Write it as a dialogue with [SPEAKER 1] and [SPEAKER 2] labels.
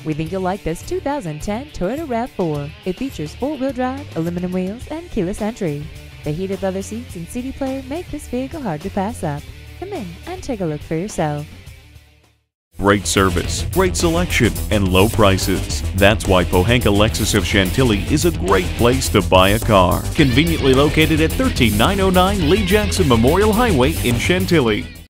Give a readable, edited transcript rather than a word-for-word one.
[SPEAKER 1] We think you'll like this 2010 Toyota RAV4. It features four-wheel drive, aluminum wheels, and keyless entry. The heated leather seats and CD player make this vehicle hard to pass up. Come in and take a look for yourself.
[SPEAKER 2] Great service, great selection, and low prices. That's why Pohanka Lexus of Chantilly is a great place to buy a car. Conveniently located at 13909 Lee Jackson Memorial Highway in Chantilly.